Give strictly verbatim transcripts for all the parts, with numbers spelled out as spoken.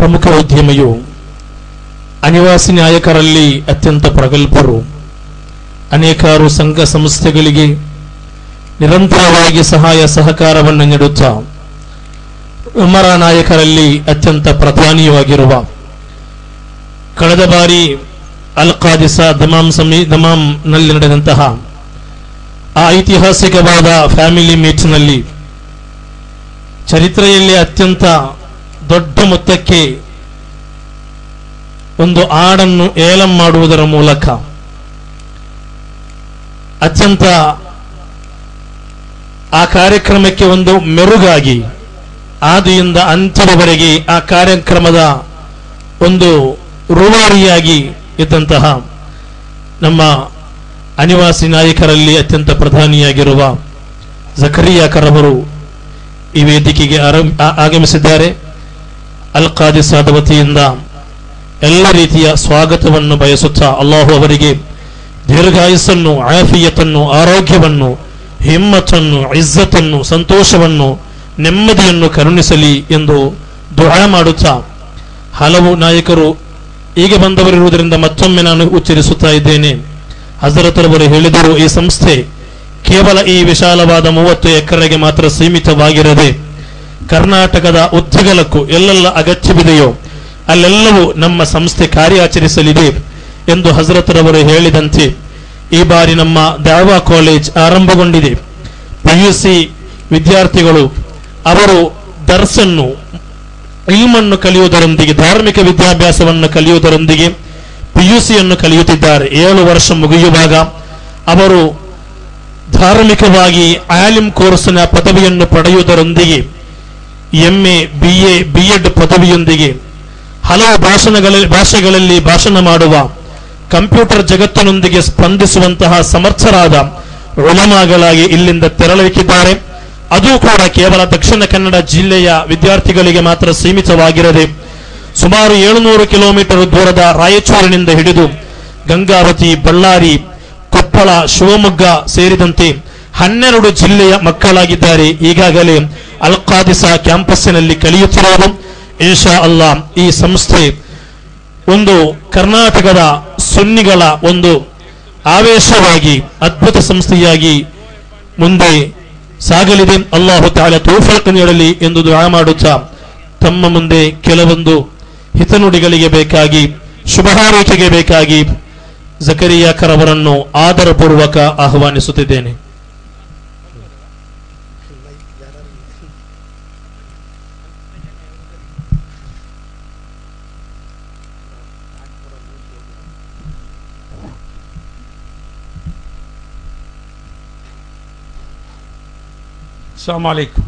ಪ್ರಮುಖ ಉದ್ಯಮಿಯು, ಅನಿವಾಸಿ ನಾಯಕರಲ್ಲಿ ಅತ್ಯಂತ ಪ್ರಗಲ್ಭರು, ಅನೇಕಾರು ಸಂಘ ಸಂಸ್ಥೆಗಳಿಗೆ ನಿರಂತರವಾಗಿ ಸಹಾಯ ಸಹಕಾರವನ್ನು ನೀಡುತ್ತಾ ಉಮರಾ ನಾಯಕರಲ್ಲಿ ಅತ್ಯಂತ ಪ್ರಧಾನಿಯಾಗಿರುವ, ಕಳೆದ ಬಾರಿ ಅಲ್ ಖಾದಿಸ ದಮಾಮ್ ಸಮಿ ದಮಾಮ್ನಲ್ಲಿ ನಡೆದಂತಹ ಆ ಐತಿಹಾಸಿಕವಾದ ಫ್ಯಾಮಿಲಿ ಮೀಟ್ನಲ್ಲಿ ಚರಿತ್ರೆಯಲ್ಲಿ ಅತ್ಯಂತ ದೊಡ್ಡ ಮೊತ್ತಕ್ಕೆ ಒಂದು ಹಾಡನ್ನು ಏಲಂ ಮಾಡುವುದರ ಮೂಲಕ ಅತ್ಯಂತ ಆ ಕಾರ್ಯಕ್ರಮಕ್ಕೆ ಒಂದು ಮೆರುಗಾಗಿ ಆದಿಯಿಂದ ಅಂತ್ಯದವರೆಗೆ ಆ ಕಾರ್ಯಕ್ರಮದ ಒಂದು ರೂವಾರಿಯಾಗಿ ಇದ್ದಂತಹ ನಮ್ಮ ಅನಿವಾಸಿ ನಾಯಕರಲ್ಲಿ ಅತ್ಯಂತ ಪ್ರಧಾನಿಯಾಗಿರುವ ಜಕರಿಯಾ ಕರವರು ಈ ವೇದಿಕೆಗೆ ಆಗಮಿಸಿದ್ದಾರೆ. ಅಲ್ ಖಾದಿಸಾದ ವತಿಯಿಂದ ಎಲ್ಲ ರೀತಿಯ ಸ್ವಾಗತವನ್ನು ಬಯಸುತ್ತಾ ಅಲ್ಲಾಹು ಅವರಿಗೆ ದೀರ್ಘಾಯುಸ್ಸನ್ನು, ಆಫಿಯತನ್ನು, ಆರೋಗ್ಯವನ್ನು, ಹಿಮ್ಮತನ್ನು, ಇಜ್ಜತನ್ನು, ಸಂತೋಷವನ್ನು, ನೆಮ್ಮದಿಯನ್ನು ಕರುಣಿಸಲಿ ಎಂದು ದುಆ ಮಾಡುತ್ತಾ, ಹಲವು ನಾಯಕರು ಹೀಗೆ ಬಂದವರಿರುವುದರಿಂದ ಮತ್ತೊಮ್ಮೆ ನಾನು ಉಚ್ಚರಿಸುತ್ತಾ ಇದ್ದೇನೆ. ಹಜರತರವರು ಹೇಳಿದರು, ಈ ಸಂಸ್ಥೆ ಕೇವಲ ಈ ವಿಶಾಲವಾದ ಮೂವತ್ತು ಎಕರೆಗೆ ಮಾತ್ರ ಸೀಮಿತವಾಗಿರದೆ ಕರ್ನಾಟಕದ ಉದ್ದಗಲಕ್ಕೂ ಎಲ್ಲೆಲ್ಲ ಅಗತ್ಯವಿದೆಯೋ ಅಲ್ಲೆಲ್ಲವೂ ನಮ್ಮ ಸಂಸ್ಥೆ ಕಾರ್ಯಾಚರಿಸಲಿದೆ ಎಂದು ಹಜರತರವರು ಹೇಳಿದಂತೆ ಈ ಬಾರಿ ನಮ್ಮ ದಾವಾ ಕಾಲೇಜ್ ಆರಂಭಗೊಂಡಿದೆ. ಪಿಯುಸಿ ವಿದ್ಯಾರ್ಥಿಗಳು ಅವರು ದರ್ಸನ್ನು, ಇಲ್ಮನ್ನು ಕಲಿಯುವುದರೊಂದಿಗೆ, ಧಾರ್ಮಿಕ ವಿದ್ಯಾಭ್ಯಾಸವನ್ನು ಕಲಿಯುವುದರೊಂದಿಗೆ ಪಿಯುಸಿಯನ್ನು ಕಲಿಯುತ್ತಿದ್ದಾರೆ. ಏಳು ವರ್ಷ ಮುಗಿಯುವಾಗ ಅವರು ಧಾರ್ಮಿಕವಾಗಿ ಆಲಿಮ್ ಕೋರ್ಸ್ನ ಪದವಿಯನ್ನು ಪಡೆಯುವುದರೊಂದಿಗೆ ಎಂಎ, ಬಿಎ, ಬಿ ಎಡ್ ಪದವಿಯೊಂದಿಗೆ ಹಲವು ಭಾಷಣಗಳಲ್ಲಿ ಭಾಷೆಗಳಲ್ಲಿ ಭಾಷಣ ಮಾಡುವ, ಕಂಪ್ಯೂಟರ್ ಜಗತ್ತಿನೊಂದಿಗೆ ಸ್ಪಂದಿಸುವಂತಹ ಸಮರ್ಥರಾದ ಉಲಮಾಗಳಾಗಿ ಇಲ್ಲಿಂದ ತೆರಳಲಿಕ್ಕಿದ್ದಾರೆ. ಅದು ಕೂಡ ಕೇವಲ ದಕ್ಷಿಣ ಕನ್ನಡ ಜಿಲ್ಲೆಯ ವಿದ್ಯಾರ್ಥಿಗಳಿಗೆ ಮಾತ್ರ ಸೀಮಿತವಾಗಿರದೆ ಸುಮಾರು ಏಳುನೂರು ಕಿಲೋಮೀಟರ್ ದೂರದ ರಾಯಚೂರಿನಿಂದ ಹಿಡಿದು ಗಂಗಾವತಿ, ಬಳ್ಳಾರಿ, ಕೊಪ್ಪಳ, ಶಿವಮೊಗ್ಗ ಸೇರಿದಂತೆ ಹನ್ನೆರಡು ಜಿಲ್ಲೆಯ ಮಕ್ಕಳಾಗಿದ್ದಾರೆ ಈಗಾಗಲೇ ಅಲ್ ಖಾದಿಸಾ ಕ್ಯಾಂಪಸ್ಸಿನಲ್ಲಿ ಕಲಿಯುತ್ತಿರುವುದು. ಇನ್ಶಾ ಅಲ್ಲಾ ಈ ಸಂಸ್ಥೆ ಒಂದು ಕರ್ನಾಟಕದ ಸುನ್ನಿಗಳ ಒಂದು ಆವೇಶವಾಗಿ ಅದ್ಭುತ ಸಂಸ್ಥೆಯಾಗಿ ಮುಂದೆ ಸಾಗಲಿದೆ. ಅಲ್ಲಾಹು ತಾala ತೌಫೀಕ್ ನೀಡಲಿ ಎಂದು ದುಆ ಮಾಡುತ್ತಾ ತಮ್ಮ ಮುಂದೆ ಕೆಲವೊಂದು ಹಿತನುಡಿಗಳಿಗೆ ಬೇಕಾಗಿ, ಶುಭ ಹಾರೈಕೆಗೆ ಬೇಕಾಗಿ Zakariya ಕರವರನ್ನು ಆದರಪೂರ್ವಕ ಆಹ್ವಾನಿಸುತ್ತಿದ್ದೇನೆ. Assalamu alaikum.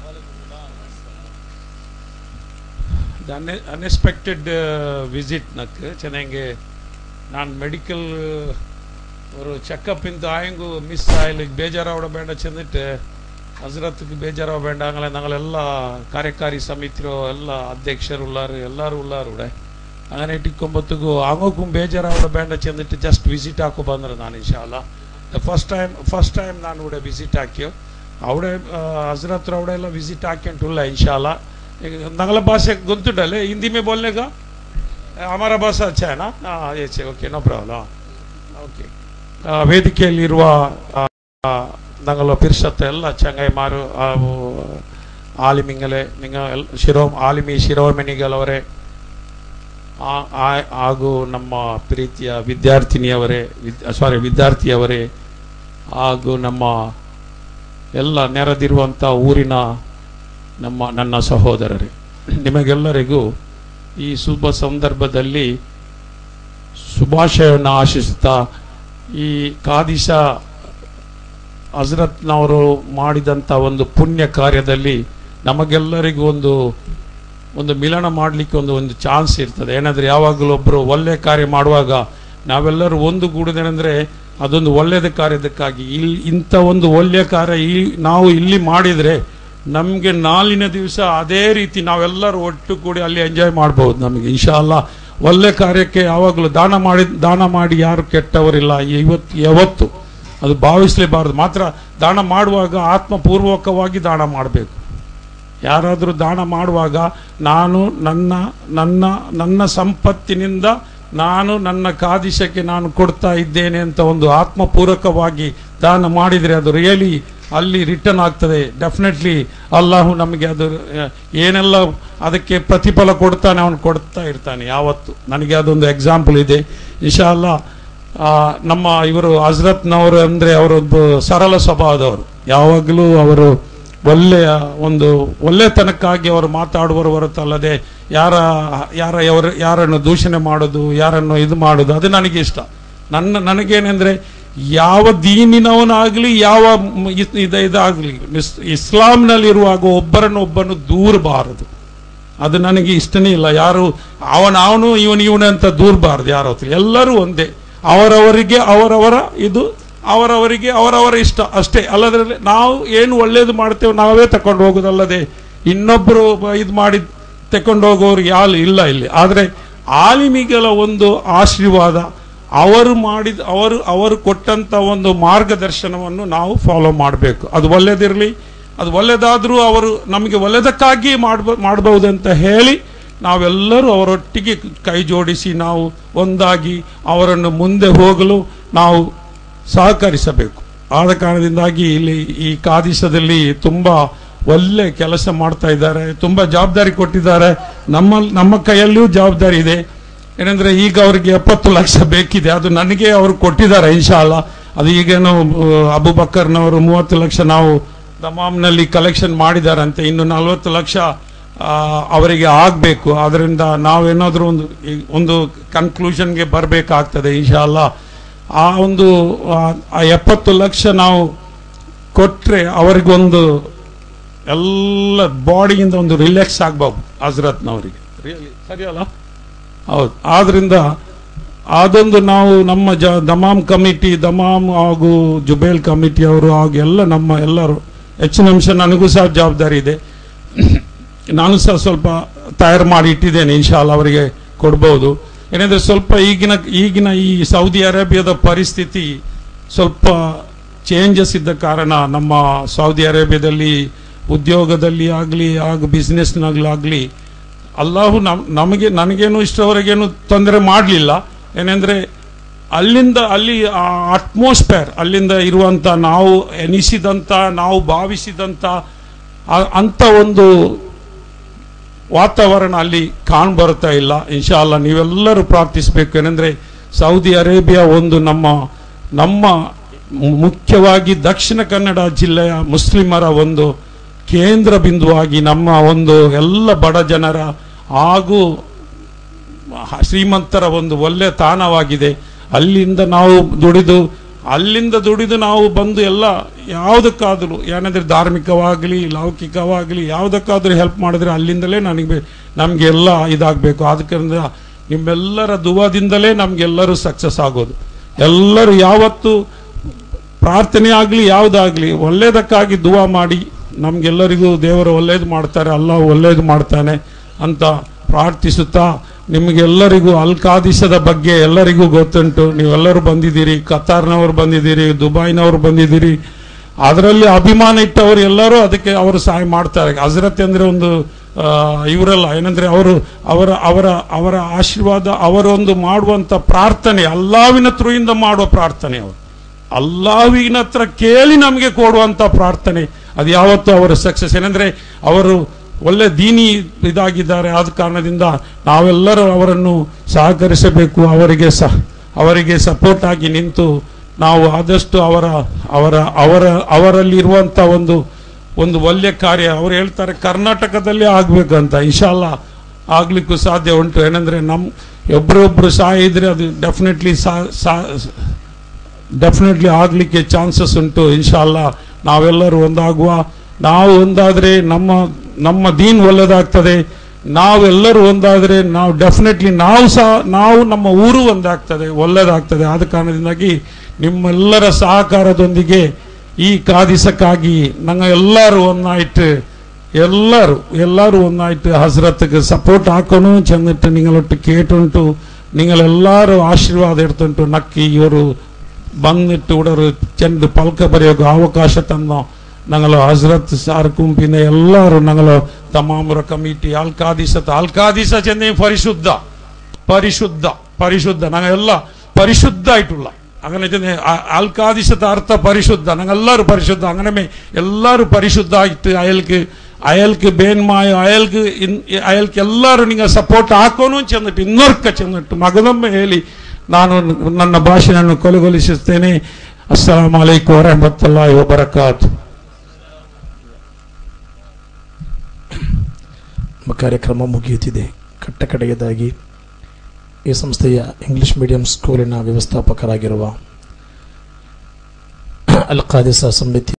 The unexpected uh, visit nakke ಚೆನ್ನಾಗಿ ನಾನು ಮೆಡಿಕಲ್ ಅವರು ಚೆಕಪ್ ಇಂದ ಆಯಂಗು ಮಿಸ್ ಆಯ್ಲಿ ಬೇಜಾರಾವಡ ಬೇಡ ಚೆಂದಿಟ್ಟು ಹಜರತ್ಗೆ ಬೇಜಾರಾವ ಬೇಡ ಅಂಗಲೆ ഞങ്ങളെಲ್ಲ ಕಾರ್ಯಕಾರಿ ಸಮಿತಿರೋ ಎಲ್ಲ ಅಧ್ಯಕ್ಷರು ಉಳ್ಳಾರು ಎಲ್ಲರೂ ಉಳ್ಳಾರು ಉಡೆ അങ്ങനെ ഇട്ടിക്കൊമ്പത്തുകു അങ്ങോക്കും ಬೇಜಾರಾವಡ ಬೇಡ ಚೆಂದಿಟ್ಟು ಜಸ್ಟ್ ವಿಸಿಟ್ ಹಾಕೋ ಬಂದ್ರೆ ನಾನು ಇನ್ಶಾಅಲ್ಲಾ ಫಸ್ಟ್ ಟೈಮ್ ಫಸ್ಟ್ ಟೈಮ್ ನಾನು ഇവിടെ ವಿಸಿಟ್ ಹಾಕಿಯೋ അവിടെ हजरत അവിടെ ಎಲ್ಲ ವಿಸಿಟ್ ಹಾಕಿಂಟುಲ್ಲ ಇನ್ಶಾಅಲ್ಲಾ नंगला भाषा गुंतुडले हिंदी में बोलने का हमारा भाषा अच्छा है ना. हाँ ये ओके नो प्रॉब्लम. ओके ವೇದಿಕೆಯಲ್ಲಿರುವ ನಂಗಲ ಪಿರ್ಷತ್ ಎಲ್ಲ ಚಂಗಾಯಿ ಮಾರು ಆಲಿಮಿಂಗಲೆ ನಿಂಗ ಶಿರೋ ಆಲಿಮಿ ಶಿರೋಮಣಿಗಳವರೇ ಹಾಗೂ ನಮ್ಮ ಪ್ರೀತಿಯ ವಿದ್ಯಾರ್ಥಿನಿಯವರೇ ಸಾರಿ ವಿದ್ಯಾರ್ಥಿಯವರೇ ಹಾಗೂ ನಮ್ಮ ಎಲ್ಲ ನೆರೆದಿರುವಂಥ ಊರಿನ ನಮ್ಮ ನನ್ನ ಸಹೋದರರೇ, ನಿಮಗೆಲ್ಲರಿಗೂ ಈ ಶುಭ ಸಂದರ್ಭದಲ್ಲಿ ಶುಭಾಶಯವನ್ನು ಆಶಿಸುತ್ತಾ ಈ ಖಾದಿಸಾ ಹಜರತ್ನವರು ಮಾಡಿದಂಥ ಒಂದು ಪುಣ್ಯ ಕಾರ್ಯದಲ್ಲಿ ನಮಗೆಲ್ಲರಿಗೂ ಒಂದು ಒಂದು ಮಿಲನ ಮಾಡಲಿಕ್ಕೆ ಒಂದು ಒಂದು ಚಾನ್ಸ್ ಇರ್ತದೆ. ಏನಾದರೆ ಯಾವಾಗಲೂ ಒಬ್ಬರು ಒಳ್ಳೆಯ ಕಾರ್ಯ ಮಾಡುವಾಗ ನಾವೆಲ್ಲರೂ ಒಂದು ಗೂಡುದೇನೆಂದರೆ ಅದೊಂದು ಒಳ್ಳೆಯದ ಕಾರ್ಯದಕ್ಕಾಗಿ. ಇಲ್ಲಿ ಇಂಥ ಒಂದು ಒಳ್ಳೆಯ ಕಾರ್ಯ ಈ ನಾವು ಇಲ್ಲಿ ಮಾಡಿದರೆ ನಮಗೆ ನಾಳಿನ ದಿವಸ ಅದೇ ರೀತಿ ನಾವೆಲ್ಲರೂ ಒಟ್ಟು ಕೂಡಿ ಅಲ್ಲಿ ಎಂಜಾಯ್ ಮಾಡ್ಬೋದು. ನಮಗೆ ಇನ್ಶಾ ಅಲ್ಲಾ ಒಳ್ಳೆ ಕಾರ್ಯಕ್ಕೆ ಯಾವಾಗಲೂ ದಾನ ಮಾಡಿ ದಾನ ಮಾಡಿ ಯಾರು ಕೆಟ್ಟವರಿಲ್ಲ ಇವತ್ತು ಯಾವತ್ತು ಅದು ಭಾವಿಸಲೇಬಾರದು. ಮಾತ್ರ ದಾನ ಮಾಡುವಾಗ ಆತ್ಮಪೂರ್ವಕವಾಗಿ ದಾನ ಮಾಡಬೇಕು. ಯಾರಾದರೂ ದಾನ ಮಾಡುವಾಗ ನಾನು ನನ್ನ ನನ್ನ ನನ್ನ ಸಂಪತ್ತಿನಿಂದ ನಾನು ನನ್ನ ಕಾದಿಶಕ್ಕೆ ನಾನು ಕೊಡ್ತಾ ಇದ್ದೇನೆ ಅಂತ ಒಂದು ಆತ್ಮಪೂರ್ವಕವಾಗಿ ದಾನ ಮಾಡಿದರೆ ಅದು ರಿಯಲಿ ಅಲ್ಲಿ ರಿಟರ್ನ್ ಆಗ್ತದೆ. ಡೆಫಿನೆಟ್ಲಿ ಅಲ್ಲಾಹು ನಮಗೆ ಅದು ಏನೆಲ್ಲ ಅದಕ್ಕೆ ಪ್ರತಿಫಲ ಕೊಡ್ತಾನೆ ಅವನು ಕೊಡ್ತಾ ಇರ್ತಾನೆ ಯಾವತ್ತು. ನನಗೆ ಅದೊಂದು ಎಕ್ಸಾಂಪಲ್ ಇದೆ. ಇನ್ಶಾ ಅಲ್ಲಾ ನಮ್ಮ ಇವರು ಹಜರತ್ನವರು ಅಂದರೆ ಅವರೊಬ್ಬ ಸರಳ ಸ್ವಭಾವದವರು, ಯಾವಾಗಲೂ ಅವರು ಒಳ್ಳೆಯ ಒಂದು ಒಳ್ಳೆತನಕ್ಕಾಗಿ ಅವರು ಮಾತಾಡುವರು ಹೊರತಲ್ಲದೆ ಯಾರ ಯಾರ ಯಾರ ಯಾರನ್ನು ದೂಷಣೆ ಮಾಡೋದು, ಯಾರನ್ನು ಇದು ಮಾಡೋದು ಅದು ನನಗೆ ಇಷ್ಟ. ನನ್ನ ನನಗೇನೆಂದರೆ ಯಾವ ದೀನಿನವನಾಗಲಿ ಯಾವ ಇದ ಇದಾಗಲಿ ಇಸ್ಲಾಂನಲ್ಲಿರುವಾಗ ಒಬ್ಬರನ್ನು ಒಬ್ಬನು ದೂರಬಾರದು, ಅದು ನನಗೆ ಇಷ್ಟನೇ ಇಲ್ಲ. ಯಾರು ಅವನ ಅವನು ಇವನು ಇವನು ಅಂತ ದೂರಬಾರದು ಯಾರ ಹೊತ್ತು. ಎಲ್ಲರೂ ಒಂದೇ, ಅವರವರಿಗೆ ಅವರವರ ಇದು ಅವರವರಿಗೆ ಅವರವರ ಇಷ್ಟ ಅಷ್ಟೇ. ಅಲ್ಲದ್ರಲ್ಲಿ ನಾವು ಏನು ಒಳ್ಳೇದು ಮಾಡ್ತೇವೆ ನಾವೇ ತಕೊಂಡು ಹೋಗೋದಲ್ಲದೆ ಇನ್ನೊಬ್ಬರು ಇದು ಮಾಡಿ ತಕೊಂಡು ಹೋಗೋರಿಗೆ ಯಾರು ಇಲ್ಲ ಇಲ್ಲಿ. ಆದರೆ ಆಲಿಮಿಗಳ ಒಂದು ಆಶೀರ್ವಾದ, ಅವರು ಮಾಡಿದ ಅವರು ಅವರು ಕೊಟ್ಟಂಥ ಒಂದು ಮಾರ್ಗದರ್ಶನವನ್ನು ನಾವು ಫಾಲೋ ಮಾಡಬೇಕು. ಅದು ಒಳ್ಳೇದಿರಲಿ, ಅದು ಒಳ್ಳೆಯದಾದರೂ ಅವರು ನಮಗೆ ಒಳ್ಳೆಯದಕ್ಕಾಗಿ ಮಾಡ್ಬೋ ಮಾಡಬಹುದಂತ ಹೇಳಿ ನಾವೆಲ್ಲರೂ ಅವರೊಟ್ಟಿಗೆ ಕೈ ಜೋಡಿಸಿ ನಾವು ಒಂದಾಗಿ ಅವರನ್ನು ಮುಂದೆ ಹೋಗಲು ನಾವು ಸಹಕರಿಸಬೇಕು. ಆದ ಕಾರಣದಿಂದಾಗಿ ಇಲ್ಲಿ ಈ ಕಾದಿಶದಲ್ಲಿ ತುಂಬ ಒಳ್ಳೆ ಕೆಲಸ ಮಾಡ್ತಾ ಇದ್ದಾರೆ, ತುಂಬ ಜವಾಬ್ದಾರಿ ಕೊಟ್ಟಿದ್ದಾರೆ. ನಮ್ಮ ನಮ್ಮ ಕೈಯಲ್ಲಿಯೂ ಜವಾಬ್ದಾರಿ ಇದೆ. ಏನಂದರೆ ಈಗ ಅವರಿಗೆ ಎಪ್ಪತ್ತು ಲಕ್ಷ ಬೇಕಿದೆ, ಅದು ನನಗೆ ಅವರು ಕೊಟ್ಟಿದ್ದಾರೆ ಇನ್ಶಾ ಅಲ್ಲಾ. ಅದು ಈಗೇನು ಅಬುಬಕ್ಕರ್ನವರು ಮೂವತ್ತು ಲಕ್ಷ ನಾವು ದಮಾಮ್ನಲ್ಲಿ ಕಲೆಕ್ಷನ್ ಮಾಡಿದಾರಂತೆ, ಇನ್ನು ನಲ್ವತ್ತು ಲಕ್ಷ ಅವರಿಗೆ ಆಗಬೇಕು. ಅದರಿಂದ ನಾವೇನಾದರೂ ಒಂದು ಒಂದು ಕನ್ಕ್ಲೂಷನ್ಗೆ ಬರಬೇಕಾಗ್ತದೆ ಇನ್ಶಾ ಅಲ್ಲಾ. ಆ ಒಂದು ಆ ಎಪ್ಪತ್ತು ಲಕ್ಷ ನಾವು ಕೊಟ್ಟರೆ ಅವರಿಗೊಂದು ಎಲ್ಲ ಬಾಡಿಯಿಂದ ಒಂದು ರಿಲ್ಯಾಕ್ಸ್ ಆಗ್ಬೋದು ಹಜರತ್ನವರಿಗೆ. ರಿಯಲಿ ಸರಿಯಲ್ಲ? ಹೌದು. ಆದ್ರಿಂದ ಅದೊಂದು ನಾವು ನಮ್ಮ ಜ ದಮಾಮ್ ಕಮಿಟಿ ದಮಾಮ್ ಹಾಗೂ ಜುಬೇಲ್ ಕಮಿಟಿ ಅವರು ಹಾಗೂ ಎಲ್ಲ ನಮ್ಮ ಎಲ್ಲರೂ ಹೆಚ್ಚಿನ ಅಂಶ ನನಗೂ ಸಹ ಜವಾಬ್ದಾರಿ ಇದೆ. ನಾನು ಸಹ ಸ್ವಲ್ಪ ತಯಾರು ಮಾಡಿ ಇಟ್ಟಿದ್ದೇನೆ, ಇನ್ಶಾ ಅಲ್ಲಾ ಅವರಿಗೆ ಕೊಡ್ಬೋದು. ಏನಂದರೆ ಸ್ವಲ್ಪ ಈಗಿನ ಈಗಿನ ಈ ಸೌದಿ ಅರೇಬಿಯಾದ ಪರಿಸ್ಥಿತಿ ಸ್ವಲ್ಪ ಚೇಂಜಸ್ ಇದ್ದ ಕಾರಣ ನಮ್ಮ ಸೌದಿ ಅರೇಬಿಯಾದಲ್ಲಿ ಉದ್ಯೋಗದಲ್ಲಿ ಆಗಲಿ ಹಾಗೂ ಬಿಸ್ನೆಸ್ನಾಗಲಾಗಲಿ ಅಲ್ಲಾಹು ನಮ್ ನಮಗೆ ನನಗೇನು ಇಷ್ಟವರೆಗೇನು ತೊಂದರೆ ಮಾಡಲಿಲ್ಲ. ಏನೆಂದರೆ ಅಲ್ಲಿಂದ ಅಲ್ಲಿ ಆ ಅಟ್ಮಾಸ್ಫಿಯರ್ ಅಲ್ಲಿಂದ ಇರುವಂಥ ನಾವು ಎನಿಸಿದಂಥ ನಾವು ಭಾವಿಸಿದಂಥ ಅಂಥ ಒಂದು ವಾತಾವರಣ ಅಲ್ಲಿ ಕಾಣ್ಬರ್ತಾ ಇಲ್ಲ. ಇನ್ಶಾ ಅಲ್ಲಾ ನೀವೆಲ್ಲರೂ ಪ್ರಾರ್ಥಿಸಬೇಕು. ಏನಂದರೆ ಸೌದಿ ಅರೇಬಿಯಾ ಒಂದು ನಮ್ಮ ನಮ್ಮ ಮುಖ್ಯವಾಗಿ ದಕ್ಷಿಣ ಕನ್ನಡ ಜಿಲ್ಲೆಯ ಮುಸ್ಲಿಮರ ಒಂದು ಕೇಂದ್ರ ಬಿಂದುವಾಗಿ ನಮ್ಮ ಒಂದು ಎಲ್ಲ ಬಡ ಜನರ ಹಾಗೂ ಶ್ರೀಮಂತರ ಒಂದು ಒಳ್ಳೆಯ ತಾಣವಾಗಿದೆ. ಅಲ್ಲಿಂದ ನಾವು ದುಡಿದು ಅಲ್ಲಿಂದ ದುಡಿದು ನಾವು ಬಂದು ಎಲ್ಲ ಯಾವುದಕ್ಕಾದರೂ ಏನಾದರೆ ಧಾರ್ಮಿಕವಾಗಲಿ ಲೌಕಿಕವಾಗಲಿ ಯಾವುದಕ್ಕಾದರೂ ಹೆಲ್ಪ್ ಮಾಡಿದ್ರೆ ಅಲ್ಲಿಂದಲೇ ನನಗೆ ನಮಗೆ ಎಲ್ಲ ಇದಾಗಬೇಕು. ಅದಕ್ಕಿಂತ ನಿಮ್ಮೆಲ್ಲರ ದುವಾದಿಂದಲೇ ನಮಗೆಲ್ಲರೂ ಸಕ್ಸಸ್ ಆಗೋದು. ಎಲ್ಲರೂ ಯಾವತ್ತು ಪ್ರಾರ್ಥನೆ ಆಗಲಿ ಯಾವುದಾಗಲಿ ಒಳ್ಳೆಯದಕ್ಕಾಗಿ ದುವಾ ಮಾಡಿ ನಮಗೆಲ್ಲರಿಗೂ ದೇವರು ಒಳ್ಳೇದು ಮಾಡ್ತಾರೆ, ಅಲ್ಲಾಹ್ ಒಳ್ಳೇದು ಮಾಡ್ತಾನೆ ಅಂತ ಪ್ರಾರ್ಥಿಸುತ್ತಾ ನಿಮಗೆಲ್ಲರಿಗೂ ಅಲ್ ಕಾದಿಶದ ಬಗ್ಗೆ ಎಲ್ಲರಿಗೂ ಗೊತ್ತುಂಟು. ನೀವೆಲ್ಲರೂ ಬಂದಿದ್ದೀರಿ, ಕತಾರ್ನವರು ಬಂದಿದ್ದೀರಿ, ದುಬೈನವರು ಬಂದಿದ್ದೀರಿ. ಅದರಲ್ಲಿ ಅಭಿಮಾನ ಇಟ್ಟವರು ಎಲ್ಲರೂ ಅದಕ್ಕೆ ಅವರು ಸಹಾಯ ಮಾಡ್ತಾರೆ. ಹಜರತ್ ಅಂದರೆ ಒಂದು ಇವರೆಲ್ಲ ಏನಂದರೆ ಅವರು ಅವರ ಅವರ ಅವರ ಆಶೀರ್ವಾದ ಅವರೊಂದು ಮಾಡುವಂಥ ಪ್ರಾರ್ಥನೆ ಅಲ್ಲಾವಿನ ತ್ರುಯಿಂದ ಮಾಡುವ ಪ್ರಾರ್ಥನೆ, ಅವರು ಅಲ್ಲಾವಿನ ಹತ್ರ ಕೇಳಿ ನಮಗೆ ಕೊಡುವಂಥ ಪ್ರಾರ್ಥನೆ, ಅದು ಯಾವತ್ತೂ ಅವರ ಸಕ್ಸಸ್. ಏನಂದರೆ ಅವರು ಒಳ್ಳೆ ದೀನಿ ಇದಾಗಿದ್ದಾರೆ. ಆದ ಕಾರಣದಿಂದ ನಾವೆಲ್ಲರೂ ಅವರನ್ನು ಸಹಕರಿಸಬೇಕು. ಅವರಿಗೆ ಸಹ ಅವರಿಗೆ ಸಪೋರ್ಟ್ ಆಗಿ ನಿಂತು ನಾವು ಆದಷ್ಟು ಅವರ ಅವರ ಅವರ ಅವರಲ್ಲಿರುವಂಥ ಒಂದು ಒಂದು ಒಳ್ಳೆಯ ಕಾರ್ಯ, ಅವರು ಹೇಳ್ತಾರೆ ಕರ್ನಾಟಕದಲ್ಲೇ ಆಗಬೇಕಂತ, ಇನ್ಶಾ ಅಲ್ಲಾ ಆಗಲಿಕ್ಕೂ ಸಾಧ್ಯ ಉಂಟು. ಏನಂದರೆ ನಮ್ಮ ಒಬ್ಬರೊಬ್ಬರು ಸಹ ಇದ್ರೆ ಅದು ಡೆಫಿನೆಟ್ಲಿ ಸಾ ಡೆಫಿನೆಟ್ಲಿ ಆಗಲಿಕ್ಕೆ ಚಾನ್ಸಸ್ ಉಂಟು. ಇನ್ಶಾ ಅಲ್ಲಾ ನಾವೆಲ್ಲರೂ ಒಂದಾಗುವ. ನಾವು ಒಂದಾದರೆ ನಮ್ಮ ನಮ್ಮ ದೀನ್ ಒಳ್ಳೆದಾಗ್ತದೆ. ನಾವೆಲ್ಲರೂ ಒಂದಾದರೆ ನಾವು ಡೆಫಿನೆಟ್ಲಿ ನಾವು ಸಹ ನಾವು ನಮ್ಮ ಊರು ಒಂದಾಗ್ತದೆ, ಒಳ್ಳೆದಾಗ್ತದೆ. ಆದ ಕಾರಣದಿಂದಾಗಿ ನಿಮ್ಮೆಲ್ಲರ ಸಹಕಾರದೊಂದಿಗೆ ಈ ಕಾದಿಸಕ್ಕಾಗಿ ನಂಗೆ ಎಲ್ಲರೂ ഒന്നായിട്ട് ಎಲ್ಲರೂ ಎಲ್ಲರೂ ഒന്നായിട്ട് ഹസ്രത്ക്ക് സപ്പോർട്ട് ആക്കണു ചെന്നിട്ട് നിങ്ങളൊട്ട് കേട്ടുണ്ടു നിങ്ങളെല്ലാവരും ആശീർവാദം എടുത്തുಂಟು ನಕ್ಕಿ ಇವರು ಬಂದಿಟ್ಟು ಉಡರು ಚೆಂದ ಪಲ್ಕ ಬರೆಯೋಕೆ ಅವಕಾಶ ತನ್ನೋ ഞങ്ങൾ ഹസ്രത്ത് സാർക്കും പിന്നെ എല്ലാവരും ഞങ്ങൾ തമാമുറ കമ്മിറ്റി അൽഖാദിസത്ത് അൽഖാദിസ ചെന്നൈ പരിശുദ്ധ പരിശുദ്ധ പരിശുദ്ധ ഞങ്ങൾ എല്ലാ പരിശുദ്ധമായിട്ടുള്ള അങ്ങനെ ചെന്നൈ അൽഖാദിസത്തെ അർത്ഥ പരിശുദ്ധ ഞങ്ങൾ എല്ലാവരും പരിശുദ്ധ അങ്ങനെ എല്ലാവരും പരിശുദ്ധമായിട്ട് അയാൾക്ക് അയാൾക്ക് ಬೇನ್ಮಾಯ ಅಯಲ್ಗೆ ಅಯಲ್ಗೆ ಎಲ್ಲರೂ ನಿಂಗೆ ಸಪೋರ್ಟ್ ಹಾಕೋನು ಚೆಂದಿಟ್ಟು ಇನ್ನೊರ್ಕ ಚೆಂದಿಟ್ಟು ಮಗದೊಮ್ಮೆ ಹೇಳಿ ನಾನು ನನ್ನ ಭಾಷೆಯನ್ನು ಕೊನೆಗೊಳಿಸುತ್ತೇನೆ. ಅಸ್ಸಲಾಮು ಅಲೈಕುಂ ವರಹಮತುಲ್ಲಾಹಿ ವಬರಕಾತು. ಕಾರ್ಯಕ್ರಮ ಮುಗಿಯುತ್ತಿದೆ. ಕಟ್ಟ ಕಡೆಯದಾಗಿ ಈ ಸಂಸ್ಥೆಯ ಇಂಗ್ಲಿಷ್ ಮೀಡಿಯಂ ಸ್ಕೂಲಿನ ವ್ಯವಸ್ಥಾಪಕರಾಗಿರುವ ಅಲ್ ಖಾದಿಸಾ ಸಮಿತಿ